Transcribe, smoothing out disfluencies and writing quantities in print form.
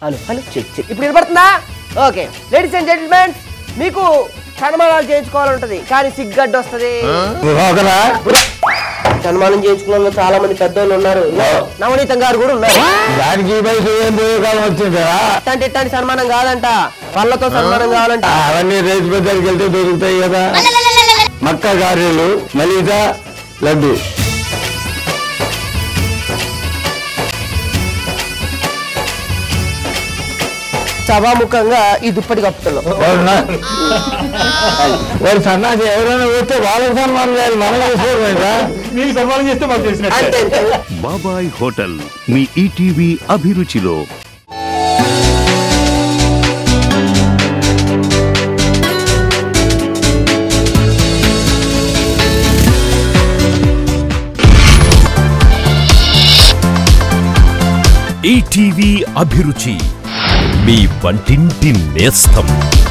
Hello hello check check ఇప్పుడు వినపడుతుందా? Okay ladies and gentlemen, మీకు సన్మానాలు చేయించుకోవాలంటది కానీ సిగ్గడ్డ వస్తుంది. సన్మానం చేయించుకున్న చాలా మంది పెద్దోళ్ళు ఉన్నారు, నవనీతం గారు కూడా ఉన్నారు. దానికి వచ్చిందా? ఇట్లాంటి సన్మానం కాదంట, పళ్ళతో సన్మానం కావాలంట. అవన్నీ రేసు పెద్దరికి వెళ్తే దొరుకుతాయి కదా. మక్క గారెలు, మలిత, లడ్డు. సభాముఖంగా ఈ దుప్పటి కప్పుతున్నాం. వాడు సన్నాసి ఎవరైనా వస్తే వాళ్ళకి సన్మానం చేయాలి, మనం చేసుకోవడం. మీకు సన్మానం చేస్తే మాకు తెలిసిన బాబాయ్ హోటల్ మీ ఈటీవీ అభిరుచిలో. ఈటీవీ అభిరుచి మీ వంటింటి నేస్తం.